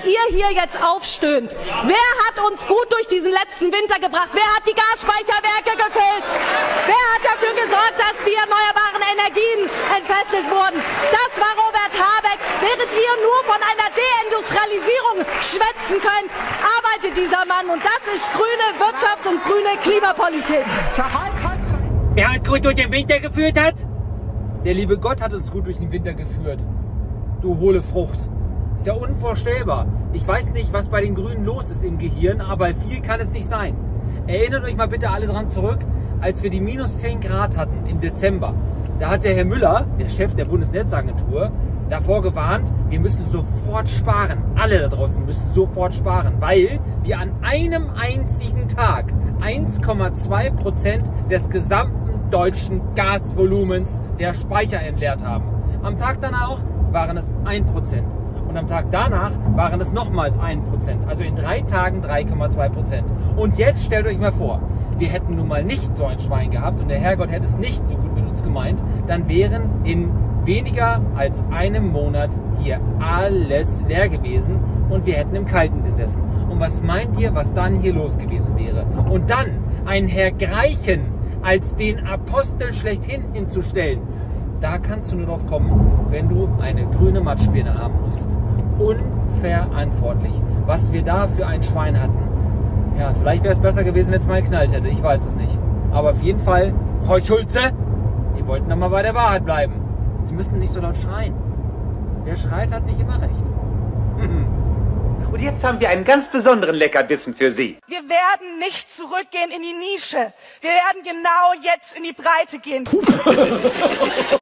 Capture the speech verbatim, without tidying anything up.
ihr hier jetzt aufstöhnt. Wer hat uns gut durch diesen letzten Winter gebracht? Wer hat die Gasspeicherwerke gefüllt? Wer hat dafür gesorgt, dass die erneuerbaren Energien entfesselt wurden? Das war Robert Habeck. Während ihr nur von einer Deindustrialisierung schwätzen könnt, arbeitet dieser Mann. Und das ist grüne Wirtschafts- und grüne Klimapolitik. Wer uns gut durch den Winter geführt hat? Der liebe Gott hat uns gut durch den Winter geführt. Du hohle Frucht. Ist ja unvorstellbar. Ich weiß nicht, was bei den Grünen los ist im Gehirn, aber viel kann es nicht sein. Erinnert euch mal bitte alle dran zurück, als wir die minus zehn Grad hatten im Dezember. Da hat der Herr Müller, der Chef der Bundesnetzagentur, davor gewarnt, wir müssen sofort sparen. Alle da draußen müssen sofort sparen, weil wir an einem einzigen Tag eins Komma zwei Prozent des gesamten deutschen Gasvolumens der Speicher entleert haben. Am Tag danach waren es ein Prozent. Und am Tag danach waren es nochmals ein Prozent. Also in drei Tagen drei Komma zwei Prozent. Und jetzt stellt euch mal vor, wir hätten nun mal nicht so ein Schwein gehabt und der Herrgott hätte es nicht so gut mit uns gemeint, dann wären in weniger als einem Monat hier alles leer gewesen und wir hätten im Kalten gesessen. Und was meint ihr, was dann hier los gewesen wäre? Und dann ein Herr Greichen als den Apostel schlechthin hinzustellen, da kannst du nur drauf kommen, wenn du eine grüne Matschbirne haben musst. Unverantwortlich. Was wir da für ein Schwein hatten. Ja, vielleicht wäre es besser gewesen, wenn es mal geknallt hätte. Ich weiß es nicht. Aber auf jeden Fall, Frau Schulze, die wollten doch mal bei der Wahrheit bleiben. Sie müssen nicht so laut schreien. Wer schreit, hat nicht immer recht. Und jetzt haben wir einen ganz besonderen Leckerbissen für Sie. Wir werden nicht zurückgehen in die Nische. Wir werden genau jetzt in die Breite gehen.